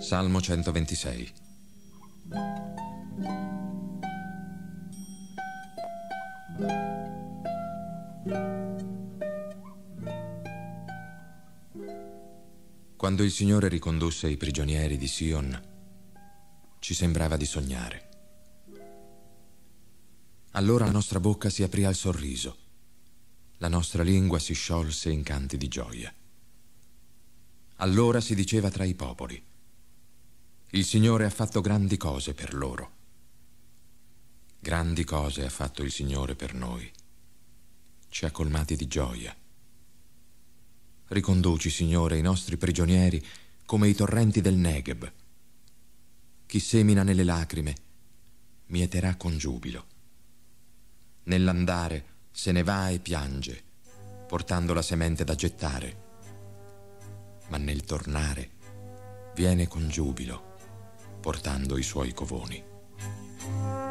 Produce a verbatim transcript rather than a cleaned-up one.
Salmo centoventisei. Quando il Signore ricondusse i prigionieri di Sion, ci sembrava di sognare. Allora la nostra bocca si aprì al sorriso, la nostra lingua si sciolse in canti di gioia. Allora si diceva tra i popoli: il Signore ha fatto grandi cose per loro. Grandi cose ha fatto il Signore per noi. Ci ha colmati di gioia. Riconduci, Signore, i nostri prigionieri come i torrenti del Negev. Chi semina nelle lacrime mieterà con giubilo. Nell'andare se ne va e piange, portando la semente da gettare. Ma nel tornare viene con giubilo, portando i suoi covoni.